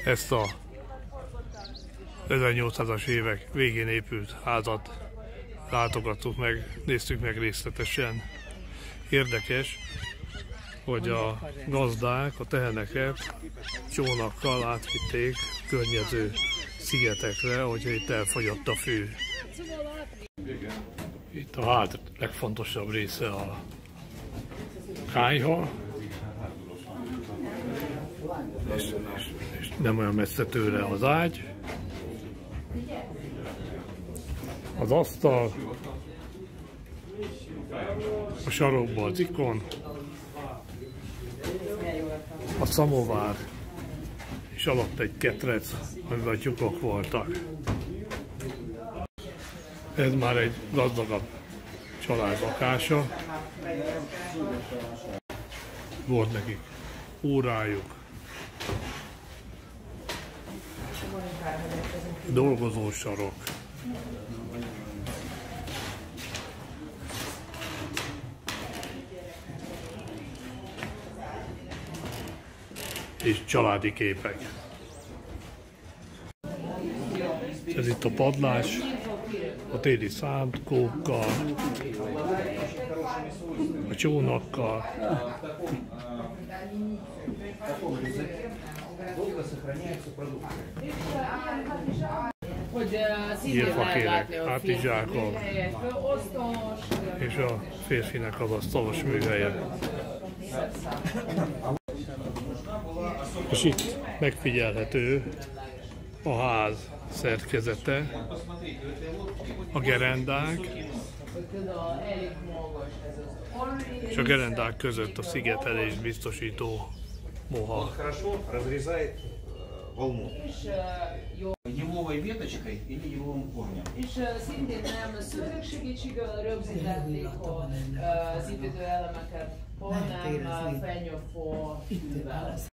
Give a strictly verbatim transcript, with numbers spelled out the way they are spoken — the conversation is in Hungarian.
ezt a ezernyolcszázas évek végén épült házat látogattuk meg, néztük meg részletesen. Érdekes, hogy a gazdák a teheneket csónakkal átvitték környező szigetekre, hogyha itt elfogyott a fű. Itt a ház legfontosabb része a kályha, és, és, és nem olyan messze tőle az ágy, az asztal, a sarokban az ikon, a szamovár, és alatt egy ketrec, amiben tyúkok voltak. Ez már egy gazdagabb család lakása. Volt nekik órájuk, dolgozósarok, és családi képek. Ez itt a padlás, a téli szánkókkal, a csónakkal, írfakérek, hátizsákok, és a férfinek az asztalos műhelye. És itt megfigyelhető a ház szerkezete, a gerendák, és a gerendák között a szigetelést biztosító moha. És szintén nem szőrök segítségével rögzítették az építőelemeket, hanem fenyőfó.